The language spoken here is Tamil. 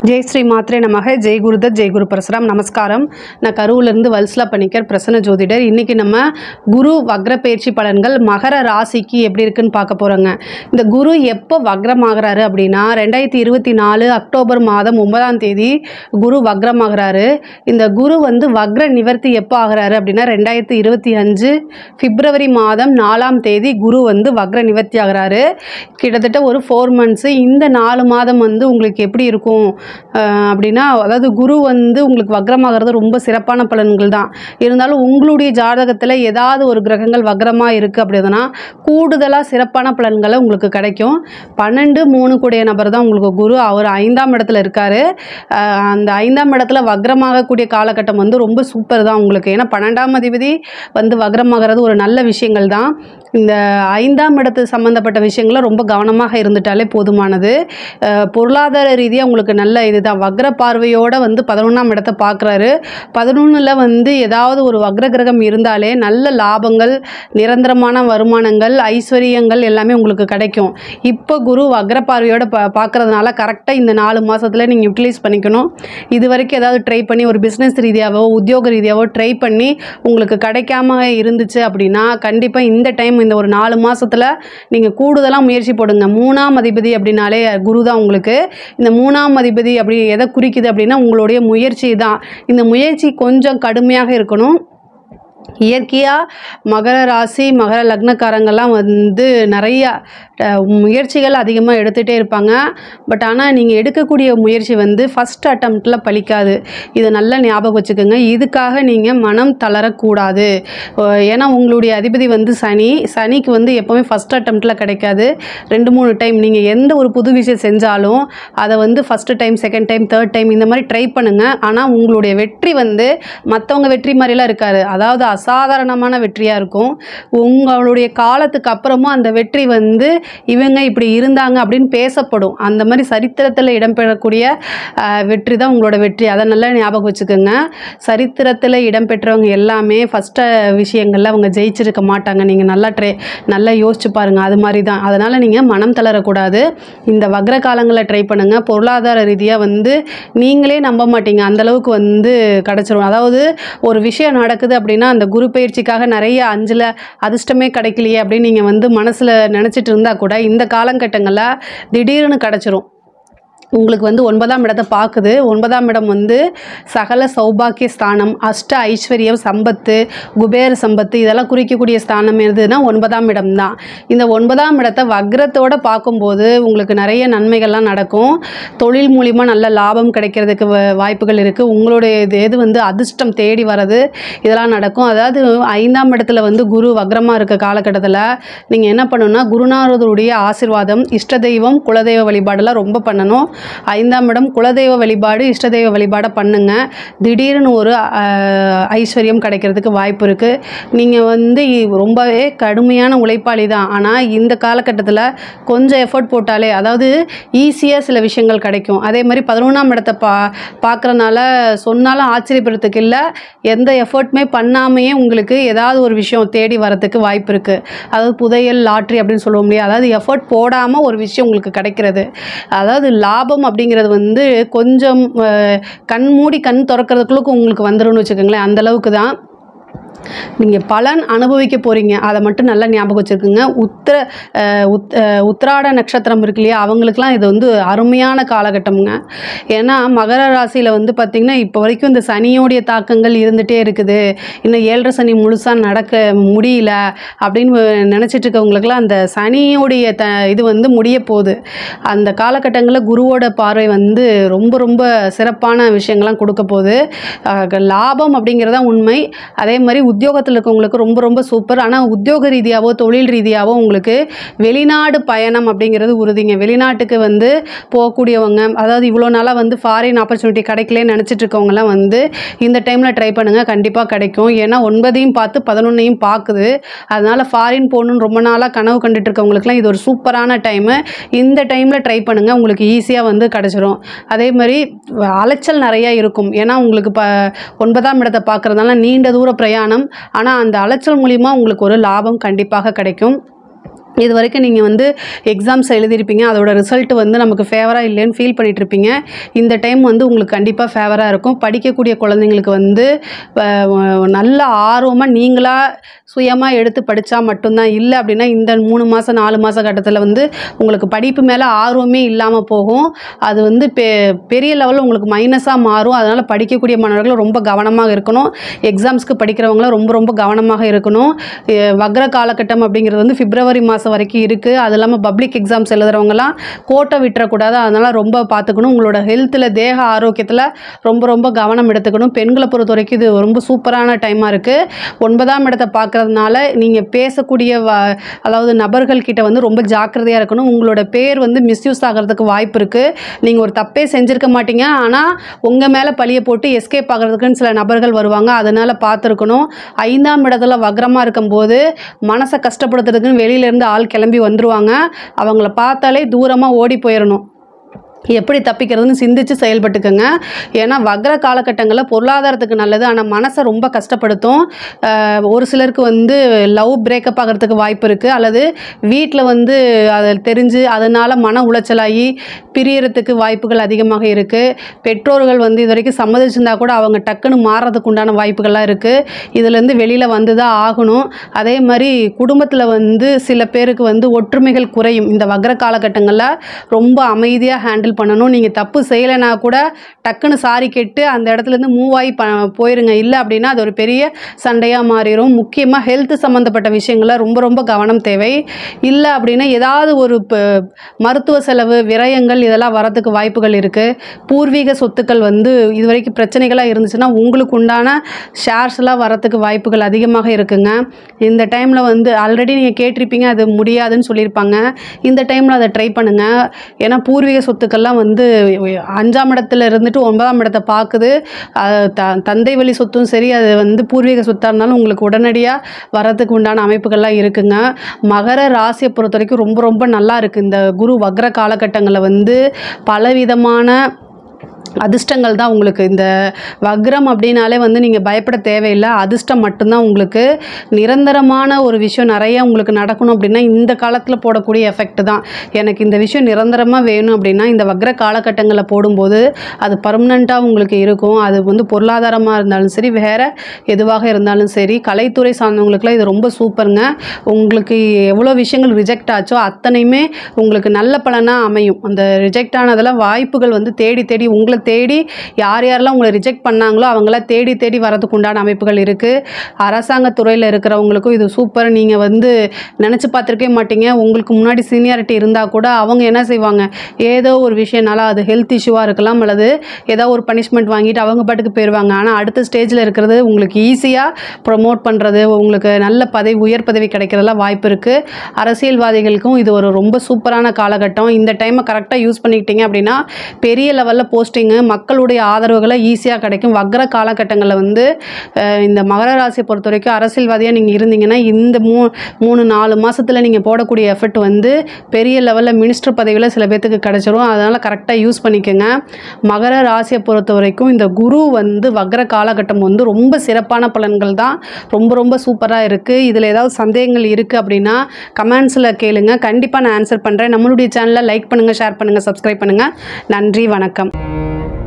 जय श्री मात्रे नमः जय गुरुदत्त जय गुरु परशुराम நமஸ்காரம் நான் கரூர்லேருந்து வல்சலா பணிக்கர் பிரசன்ன ஜோதிடர். இன்றைக்கி நம்ம குரு வக்ர பயிற்சி பலன்கள் மகர ராசிக்கு எப்படி இருக்குன்னு பார்க்க போகிறோங்க. இந்த குரு எப்போ வக்ரமாகறாரு அப்படின்னா 2024 அக்டோபர் மாதம் 9ஆம் தேதி குரு வக்ரமாகறாரு. இந்த குரு வக்ர நிவர்த்தி எப்போ ஆகிறாரு அப்படின்னா 2025 பிப்ரவரி மாதம் 4ஆம் தேதி குரு வக்ர நிவர்த்தி ஆகிறாரு. கிட்டத்தட்ட ஒரு 4 மந்த்ஸு. இந்த 4 மாதம் உங்களுக்கு எப்படி இருக்கும் அப்படின்னா, அதாவது குரு உங்களுக்கு வக்ரமாகிறது ரொம்ப சிறப்பான பலன்கள் தான். இருந்தாலும் உங்களுடைய ஜாதகத்தில் ஏதாவது ஒரு கிரகங்கள் வக்ரமாக இருக்குது அப்படின்னா கூடுதலாக சிறப்பான பலன்களை உங்களுக்கு கிடைக்கும். 12-3 கூடிய நபர் தான் உங்களுக்கு குரு. அவர் 5ஆம் இடத்துல இருக்கார். அந்த 5ஆம் இடத்துல வக்ரமாகக்கூடிய காலகட்டம் ரொம்ப சூப்பர் தான் உங்களுக்கு. ஏன்னா 12ஆம் அதிபதி வக்ரமாகிறது ஒரு நல்ல விஷயங்கள் தான். இந்த 5ஆம் இடத்து சம்மந்தப்பட்ட விஷயங்களை ரொம்ப கவனமாக இருந்துட்டாலே போதுமானது. பொருளாதார ரீதியாக உங்களுக்கு நல்ல இதுதான். வக்ர பார்வையோடு 11ஆம் இடத்தை பார்க்குறாரு. 11ல் ஏதாவது ஒரு வக்ர கிரகம் இருந்தாலே நல்ல லாபங்கள், நிரந்தரமான வருமானங்கள், ஐஸ்வர்யங்கள் எல்லாமே உங்களுக்கு கிடைக்கும். இப்போ குரு வக்ர பார்வையோடு பார்க்குறதுனால கரெக்டாக இந்த 4 மாதத்தில் நீங்கள் யூட்டிலைஸ் பண்ணிக்கணும். இது வரைக்கும் ஏதாவது ட்ரை பண்ணி ஒரு பிஸ்னஸ் ரீதியாகவோ உத்தியோக ரீதியாகவோ ட்ரை பண்ணி உங்களுக்கு கிடைக்காம இருந்துச்சு அப்படின்னா கண்டிப்பாக இந்த டைம் இந்த ஒரு 4 மாதத்தில் நீங்கள் கூடுதலாக முயற்சி போடுங்க. 3ஆம் அதிபதி அப்படின்னாலே குரு தான் உங்களுக்கு. இந்த 3ஆம் அதிபதி அப்படி எதை குறிக்குது அப்படின்னா உங்களுடைய முயற்சி தான். இந்த முயற்சி கொஞ்சம் கடுமையாக இருக்கணும். இயற்கையாக மகர ராசி மகர லக்னக்காரங்கள்லாம் நிறைய முயற்சிகள் அதிகமாக எடுத்துகிட்டே இருப்பாங்க. பட் ஆனால் நீங்கள் எடுக்கக்கூடிய முயற்சி ஃபஸ்ட் அட்டம்ப்டில் பலிக்காது. இதை நல்லா ஞாபகம் வச்சுக்கோங்க. இதுக்காக நீங்கள் மனம் தளரக்கூடாது. ஏன்னா உங்களுடைய அதிபதி சனிக்கு எப்போவுமே ஃபஸ்ட் அட்டம்ப்டில் கிடைக்காது. 2-3 டைம் நீங்கள் எந்த ஒரு புது விஷயம் செஞ்சாலும் அதை first time, second time, third time இந்த மாதிரி ட்ரை பண்ணுங்கள். ஆனால் உங்களுடைய வெற்றி மற்றவங்க வெற்றி மாதிரிலாம் இருக்காது. அதாவது அசாதாரணமான வெற்றியாக இருக்கும். உங்களுடைய காலத்துக்கு அப்புறமும் அந்த வெற்றி இவங்க இப்படி இருந்தாங்க அப்படின்னு பேசப்படும். அந்த மாதிரி சரித்திரத்தில் இடம்பெறக்கூடிய வெற்றி தான் உங்களோட வெற்றி. அதை நல்லா ஞாபகம் வச்சுக்கோங்க. சரித்திரத்தில் இடம்பெற்றவங்க எல்லாமே ஃபஸ்ட்டு விஷயங்களில் அவங்க ஜெயிச்சிருக்க மாட்டாங்க. நீங்கள் நல்லா யோசிச்சு பாருங்கள். அது மாதிரி தான். அதனால் நீங்கள் மனம் தளரக்கூடாது. இந்த வக்ர காலங்களில் ட்ரை பண்ணுங்கள். பொருளாதார ரீதியாக நீங்களே நம்ப மாட்டீங்க, அந்தளவுக்கு கிடச்சிரும். அதாவது ஒரு விஷயம் நடக்குது அப்படின்னா அந்த குரு பயிற்சிக்காக நிறைய 5ல் அதிர்ஷ்டமே கிடைக்கலையே அப்படின்னு நீங்கள் மனசில் நினச்சிட்டு இருந்தால் கூட இந்த காலகட்டங்களில் திடீர்னு கிடச்சிரும். உங்களுக்கு 9ஆம் இடத்தை பார்க்குது. 9ஆம் இடம் சகல சௌபாக்கிய ஸ்தானம், அஷ்ட ஐஸ்வர்யம், சம்பத்து, குபேர சம்பத்து இதெல்லாம் குறிக்கக்கூடிய ஸ்தானம் எதுனா 9ஆம் இடம் தான். இந்த 9ஆம் இடத்தை வக்ரத்தோடு பார்க்கும்போது உங்களுக்கு நிறைய நன்மைகள்லாம் நடக்கும். தொழில் மூலிமா நல்ல லாபம் கிடைக்கிறதுக்கு வாய்ப்புகள் இருக்குது. உங்களுடைய எது அதிர்ஷ்டம் தேடி வர்றது இதெல்லாம் நடக்கும். அதாவது 5ஆம் இடத்துல குரு வக்ரமாக இருக்க காலகட்டத்தில் நீங்கள் என்ன பண்ணணும்னா குருநாதருடைய ஆசீர்வாதம், இஷ்ட தெய்வம், குலதெய்வ வழிபாடெல்லாம் ரொம்ப பண்ணணும். 5ஆம் இடம் குலதெய்வ வழிபாடு, இஷ்ட தெய்வ வழிபாடை பண்ணுங்க. திடீர்னு ஒரு ஐஸ்வர்யம் கிடைக்கிறதுக்கு வாய்ப்பு இருக்குது. நீங்கள் ரொம்பவே கடுமையான உழைப்பாளி தான். ஆனால் இந்த காலகட்டத்தில் கொஞ்சம் எஃபர்ட் போட்டாலே அதாவது ஈஸியாக சில விஷயங்கள் கிடைக்கும். அதே மாதிரி 11ஆம் இடத்தை பார்க்குறனால சொன்னாலும் ஆச்சரியப்படுறதுக்கு இல்லை. எந்த எஃபர்ட்டுமே பண்ணாமையே உங்களுக்கு ஏதாவது ஒரு விஷயம் தேடி வரத்துக்கு வாய்ப்பு இருக்குது. அதாவது புதையல், லாட்ரி அப்படின்னு சொல்லுவோம் இல்லையா. அதாவது எஃபர்ட் போடாமல் ஒரு விஷயம் உங்களுக்கு கிடைக்கிறது. அதாவது லாபம் அப்படிங்கிறது கொஞ்சம் கண் மூடி கண் திறக்கிறதுக்குள்ள உங்களுக்கு வந்துடும்னு வச்சுக்கோங்களேன். அந்தளவுக்கு தான் நீங்கள் பலன் அனுபவிக்க போகிறீங்க. அதை மட்டும் நல்லா ஞாபகம் வச்சுருக்குங்க. உத்திராட நட்சத்திரம் இருக்கு இல்லையா, அவங்களுக்கெல்லாம் இது அருமையான காலகட்டம்ங்க. ஏன்னா மகர ராசியில் பார்த்திங்கன்னா இப்போ வரைக்கும் இந்த சனியோடைய தாக்கங்கள் இருந்துகிட்டே இருக்குது. இன்னும் 7.5 சனி முழுசாக நடக்க முடியல அப்படின்னு நினச்சிட்டு இருக்கவங்களுக்கெல்லாம் அந்த சனியோடைய இது முடிய போகுது. அந்த காலகட்டங்களில் குருவோட பார்வை ரொம்ப ரொம்ப சிறப்பான விஷயங்கள்லாம் கொடுக்க போகுது. லாபம் அப்படிங்கிறதா உண்மை. அதே மாதிரி உத்தியோகத்தில் இருக்கவங்களுக்கு ரொம்ப ரொம்ப சூப்பர். ஆனால் உத்தியோக ரீதியாகவோ தொழில் ரீதியாகவோ உங்களுக்கு வெளிநாடு பயணம் அப்படிங்கிறது உறுதிங்க. வெளிநாட்டுக்கு போகக்கூடியவங்க, அதாவது இவ்வளோ நாளாக ஃபாரின் ஆப்பர்ச்சுனிட்டி கிடைக்கலன்னு நினச்சிட்டு இருக்கவங்கலாம் இந்த டைமில் ட்ரை பண்ணுங்கள். கண்டிப்பாக கிடைக்கும். ஏன்னா 9ஐயும் பார்த்து 11ஐயும் பார்க்குது. அதனால் ஃபாரின் போகணுன்னு ரொம்ப நாளாக கனவு கண்டுட்டு இருக்கவங்களுக்குலாம் இது ஒரு சூப்பரான டைமு. இந்த டைமில் ட்ரை பண்ணுங்கள். உங்களுக்கு ஈஸியாக கிடச்சிரும். அதே மாதிரி அலைச்சல் நிறையா இருக்கும். ஏன்னா உங்களுக்கு 9ஆம் இடத்தை பார்க்குறதுனால நீண்ட தூர பிரயாணம். ஆனால் அந்த அலைச்சல் மூலிமா உங்களுக்கு ஒரு லாபம் கண்டிப்பாக கிடைக்கும். இது வரைக்கும் நீங்கள் வந்து எக்ஸாம்ஸ் எழுதியிருப்பீங்க, அதோட ரிசல்ட் வந்து நமக்கு ஃபேவராக இல்லைன்னு ஃபீல் பண்ணிகிட்ருப்பீங்க. இந்த டைம் வந்து உங்களுக்கு கண்டிப்பாக ஃபேவராக இருக்கும். படிக்கக்கூடிய குழந்தைங்களுக்கு வந்து நல்ல ஆர்வமாக நீங்களாக சுயமாக எடுத்து படித்தா மட்டும்தான். இல்லை அப்படின்னா இந்த 3 மாதம் 4 மாத கட்டத்தில் வந்து உங்களுக்கு படிப்பு மேலே ஆர்வமே இல்லாமல் போகும். அது வந்து பெரிய லெவலில் உங்களுக்கு மைனஸாக மாறும். அதனால் படிக்கக்கூடிய மாணவர்கள் ரொம்ப கவனமாக இருக்கணும். எக்ஸாம்ஸ்க்கு படிக்கிறவங்களும் ரொம்ப ரொம்ப கவனமாக இருக்கணும். வக்ர காலகட்டம் அப்படிங்கிறது வந்து பிப்ரவரி மாதம் வரைக்கும் இருக்குது. அது இல்லாமல் பப்ளிக் எக்ஸாம்ஸ் எழுதுறவங்கலாம் கோட்டை விட்டுறக்கூடாது. அதனால் ரொம்ப பார்த்துக்கணும். உங்களோட ஹெல்த்தில், தேக ஆரோக்கியத்தில் ரொம்ப ரொம்ப கவனம் எடுத்துக்கணும். பெண்களை பொறுத்த வரைக்கும் இது ரொம்ப சூப்பரான டைமாக இருக்குது. 9ஆம் இடத்தை பார்க்குறதுனால நீங்கள் பேசக்கூடிய அதாவது நபர்கள்கிட்ட வந்து ரொம்ப ஜாக்கிரதையாக இருக்கணும். உங்களோட பேர் வந்து மிஸ்யூஸ் ஆகிறதுக்கு வாய்ப்பு இருக்குது. நீங்கள் ஒரு தப்பே செஞ்சுருக்க மாட்டீங்க, ஆனால் உங்கள் மேலே பழியை போட்டு எஸ்கேப் ஆகிறதுக்குன்னு சில நபர்கள் வருவாங்க. அதனால் பார்த்துருக்கணும். 5ஆம் இடத்துல வக்ரமாக இருக்கும்போது மனசை கஷ்டப்படுத்துறதுக்குன்னு வெளியிலேருந்து ஆள் கிளம்பி வந்துடுவாங்க. அவங்கள பார்த்தாலே தூரமாக ஓடி போயிடணும். எப்படி தப்பிக்கிறதுன்னு சிந்தித்து செயல்பட்டுக்கோங்க. ஏன்னா வக்ர காலகட்டங்களில் பொருளாதாரத்துக்கு நல்லது, ஆனால் மனசை ரொம்ப கஷ்டப்படுத்தும். ஒரு சிலருக்கு வந்து லவ் பிரேக்கப் ஆகிறதுக்கு வாய்ப்பு இருக்குது. அல்லது வீட்டில் வந்து அதை தெரிஞ்சு அதனால் மன உளைச்சலாகி பிரியறதுக்கு வாய்ப்புகள் அதிகமாக இருக்குது. பெற்றோர்கள் வந்து இது வரைக்கும் சம்மதிச்சிருந்தா கூட அவங்க டக்குன்னு மாறுறதுக்கு உண்டான வாய்ப்புகள்லாம் இருக்குது. இதுலேருந்து வெளியில் வந்து தான் ஆகணும். அதே மாதிரி குடும்பத்தில் வந்து சில பேருக்கு வந்து ஒற்றுமைகள் குறையும். இந்த வக்ர காலகட்டங்களில் ரொம்ப அமைதியாக ஹேண்டில் பண்ணணும். நீங்கள் தப்பு செய்யலைனா கூட டக்குன்னு சாரி கேட்டு அந்த இடத்துலேருந்து மூவ் ஆகி போயிருங்க. இல்லை அப்படின்னா அது ஒரு பெரிய சண்டையாக மாறிடும். முக்கியமாக ஹெல்த் சம்மந்தப்பட்ட விஷயங்களில் ரொம்ப ரொம்ப கவனம் தேவை. இல்லை அப்படின்னா ஏதாவது ஒரு மருத்துவ செலவு, விரயங்கள் இதெல்லாம் வரத்துக்கு வாய்ப்புகள் இருக்குது. பூர்வீக சொத்துக்கள் வந்து இது வரைக்கும் பிரச்சனைகளாக இருந்துச்சுன்னா உங்களுக்கு உண்டான ஷேர்ஸ்லாம் வரத்துக்கு வாய்ப்புகள் அதிகமாக இருக்குங்க. இந்த டைமில் வந்து ஆல்ரெடி நீங்கள் கேட்டிருப்பீங்க, அது முடியாதுன்னு சொல்லியிருப்பாங்க. இந்த டைமில் அதை ட்ரை பண்ணுங்கள். ஏன்னா பூர்வீக சொத்துக்கள்லாம் வந்து 5ஆம் இடத்துல இருந்துட்டு 9ஆம் இடத்தை பார்க்குது. தந்தை வழி சொத்தும் சரி, அது வந்து பூர்வீக சொத்தாக இருந்தாலும் உங்களுக்கு உடனடியாக வரதுக்கு உண்டான அமைப்புகள்லாம் இருக்குங்க. மகர ராசியை பொறுத்த வரைக்கும் ரொம்ப ரொம்ப நல்லா இருக்குது. இந்த குரு வக்ர காலகட்டங்களில் வந்து பலவிதமான அதிர்ஷ்டங்கள் தான் உங்களுக்கு. இந்த வக்ரம் அப்படின்னாலே வந்து நீங்கள் பயப்பட தேவையில்லை. அதிர்ஷ்டம் மட்டும்தான் உங்களுக்கு. நிரந்தரமான ஒரு விஷயம் நிறைய உங்களுக்கு நடக்கணும் அப்படின்னா இந்த காலத்தில் போடக்கூடிய எஃபெக்ட் தான். எனக்கு இந்த விஷயம் நிரந்தரமாக வேணும் அப்படின்னா இந்த வக்ர காலகட்டங்களில் போடும்போது அது பர்மனெண்ட்டாக உங்களுக்கு இருக்கும். அது வந்து பொருளாதாரமாக இருந்தாலும் சரி, வேறு எதுவாக இருந்தாலும் சரி, கலைத்துறை சார்ந்தவங்களுக்குலாம் இது ரொம்ப சூப்பருங்க. உங்களுக்கு எவ்வளோ விஷயங்கள் ரிஜெக்ட் ஆச்சோ அத்தனையுமே உங்களுக்கு நல்ல பலனாக அமையும். அந்த ரிஜெக்ட் ஆனதெல்லாம் வாய்ப்புகள் வந்து தேடி தேடி உங்களை தேடி யார் யாரெல்லாம் உங்களை ரிஜெக்ட் பண்ணாங்களோ அவங்கள தேடி தேடி வரதுக்கு உண்டான அமைப்புகள் இருக்குது. அரசாங்க துறையில் இருக்கிறவங்களுக்கும் இது சூப்பர். நீங்கள் வந்து நினச்சி பார்த்துருக்கவே மாட்டீங்க. உங்களுக்கு முன்னாடி சீனியாரிட்டி இருந்தால் கூட அவங்க என்ன செய்வாங்க, ஏதோ ஒரு விஷயம்னால அது ஹெல்த் இஷ்யூவாக இருக்கலாம், அல்லது ஏதோ ஒரு பனிஷ்மெண்ட் வாங்கிட்டு அவங்க பாட்டுக்கு போயிடுவாங்க. ஆனால் அடுத்த ஸ்டேஜில் இருக்கிறது உங்களுக்கு ஈஸியாக ப்ரொமோட் பண்ணுறது, உங்களுக்கு நல்ல பதவி, உயர் பதவி கிடைக்கிறதெல்லாம் வாய்ப்பு இருக்குது. அரசியல்வாதிகளுக்கும் இது ஒரு ரொம்ப சூப்பரான காலகட்டம். இந்த டைமை கரெக்டாக யூஸ் பண்ணிக்கிட்டீங்க அப்படின்னா பெரிய லெவலில் போஸ்டிங், மக்களுடைய ஆதரவுகளை ஈஸியாக கிடைக்கும். வக்ர காலகட்டங்களில் வந்து இந்த மகர ராசியை பொறுத்த வரைக்கும் அரசியல்வாதியாக நீங்கள் இருந்தீங்கன்னா இந்த 3-4 மாதத்தில் நீங்கள் போடக்கூடிய எஃபர்ட் வந்து பெரிய லெவலில் மினிஸ்டர் பதவியில் சில பேர்த்துக்கு கிடைச்சிரும். அதனால் கரெக்டாக யூஸ் பண்ணிக்கோங்க. மகர ராசியை பொறுத்த வரைக்கும் இந்த குரு வந்து வக்ர காலகட்டம் வந்து ரொம்ப சிறப்பான பலன்கள் தான். ரொம்ப ரொம்ப சூப்பராக இருக்குது. இதில் ஏதாவது சந்தேகங்கள் இருக்குது அப்படின்னா கமெண்ட்ஸில் கேளுங்க. கண்டிப்பாக நான் ஆன்சர் பண்ணுறேன். நம்மளுடைய சேனலை லைக் பண்ணுங்கள், ஷேர் பண்ணுங்கள், சப்ஸ்கிரைப் பண்ணுங்கள். நன்றி, வணக்கம்.